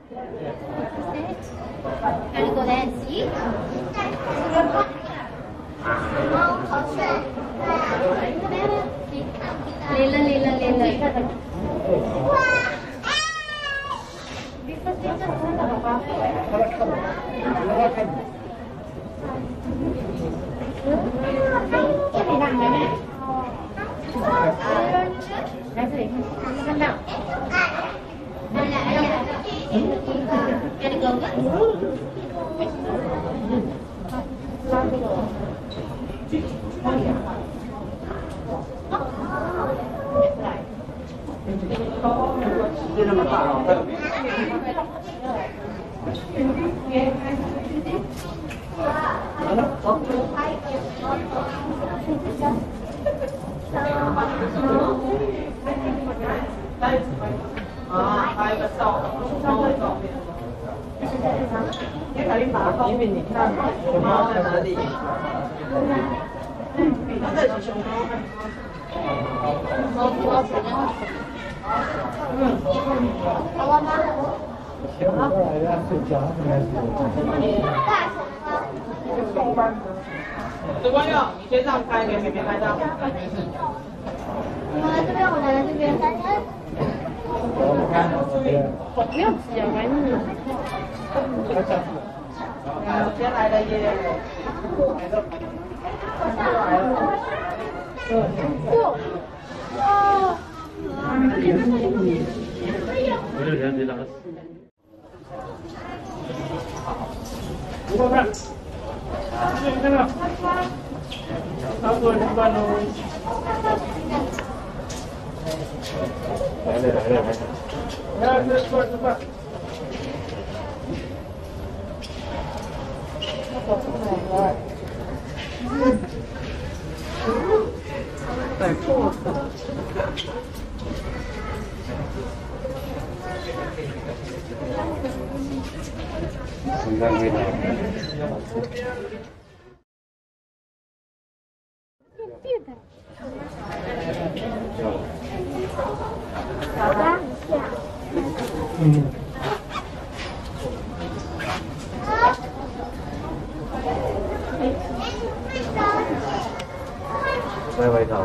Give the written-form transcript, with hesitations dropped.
Algo de sí. Lila, lila, lila. 因为你看熊猫在哪里？它在熊猫。时光佑，你先让开，给妹妹拍照。 这边，我奶奶这边。不要挤啊，赶紧。 先来了耶！ 我就想知道。5块半。这个。差不多2万喽。来了。来，吃饭。带破的。很难味道。 好的。 味道。